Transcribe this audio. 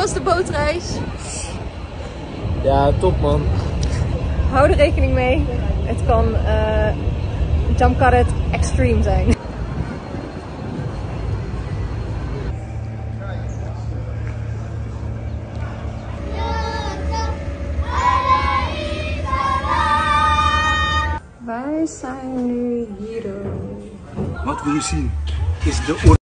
was de bootreis? Ja, top man. Hou er rekening mee. Het kan jump cut it extreme zijn. Wij zijn nu hier. Wat we hier zien is de